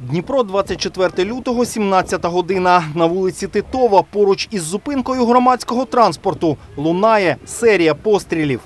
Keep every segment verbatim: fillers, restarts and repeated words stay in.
Дніпро, двадцять четверте лютого, сімнадцята година. На вулиці Титова, поруч із зупинкою громадського транспорту, лунає серія пострілів.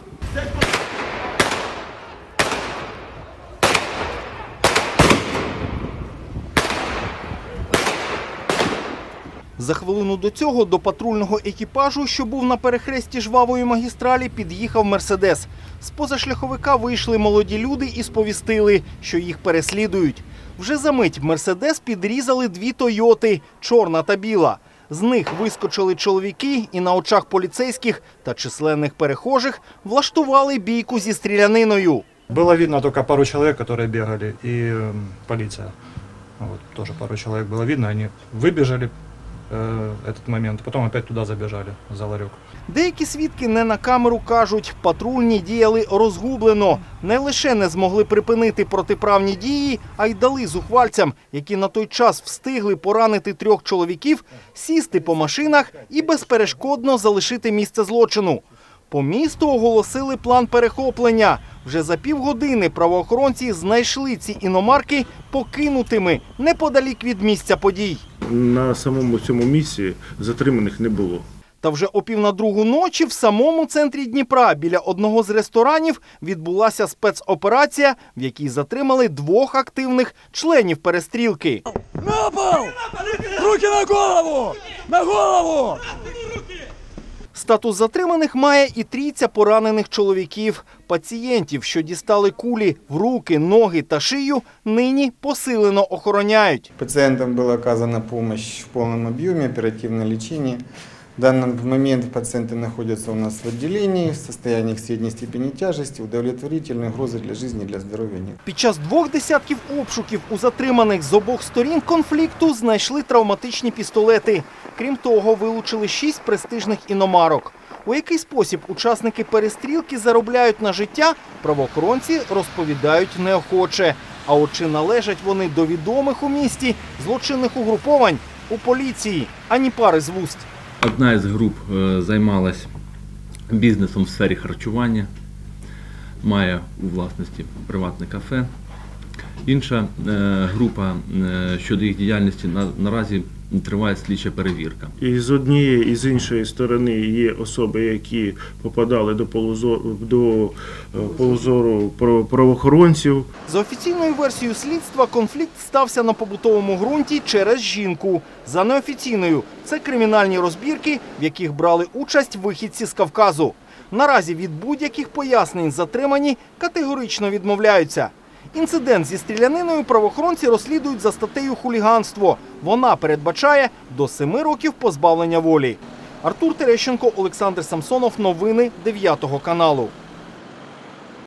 За хвилину до цього до патрульного екіпажу, що був на перехресті жвавої магістралі, під'їхав «Мерседес». З позашляховика вийшли молоді люди і сповістили, що їх переслідують. Вже за мить «Мерседес» підрізали дві «Тойоти» – чорна та біла. З них вискочили чоловіки і на очах поліцейських та численних перехожих влаштували бійку зі стріляниною. Було видно тільки пару чоловік, які бігали, і поліція. Вот, тоже пару чоловік було видно, вони вибіжали этот момент, потім опять туди забіжали, за ларьок. Деякі свідки не на камеру кажуть, патрульні діяли розгублено. Не лише не змогли припинити протиправні дії, а й дали зухвальцям, які на той час встигли поранити трьох чоловіків, сісти по машинах і безперешкодно залишити місце злочину. По місту оголосили план перехоплення. Вже за півгодини правоохоронці знайшли ці іномарки покинутими неподалік від місця подій. На самому цьому місці затриманих не було. Та вже о пів на другу ночі в самому центрі Дніпра біля одного з ресторанів відбулася спецоперація, в якій затримали двох активних членів перестрілки. На пол! Руки на голову! На голову! Статус затриманих має і трійця поранених чоловіків. Пацієнтів, що дістали кулі в руки, ноги та шию, нині посилено охороняють. Пацієнтам була оказана допомога в повному об'ємі, оперативне лікування. В данный момент пациенты находятся у нас в отделении, в состоянии средней степени тяжести, удовлетворительной угрозы для жизни и для здоровья нет. Під час двох десятків обшуків у затриманих з обох сторін конфлікту знайшли травматичні пістолети. Крім того, вилучили шість престижних іномарок. У який спосіб учасники перестрілки заробляють на життя, правоохоронці розповідають неохоче. А от чи належать вони до відомих у місті злочинних угруповань, у поліції ані пари з вуст. Одна із груп займалась бізнесом в сфері харчування, має у власності приватне кафе. Інша група щодо їх діяльності наразі триває слідча перевірка. І з однієї, і з іншої сторони є особи, які попадали до полузору, до полузору правоохоронців. За офіційною версією слідства, конфлікт стався на побутовому ґрунті через жінку. За неофіційною – це кримінальні розбірки, в яких брали участь вихідці з Кавказу. Наразі від будь-яких пояснень затримані категорично відмовляються. Інцидент зі стріляниною правоохоронці розслідують за статтею «Хуліганство». Вона передбачає до семи років позбавлення волі. Артур Терещенко, Олександр Самсонов. Новини дев'ятого каналу.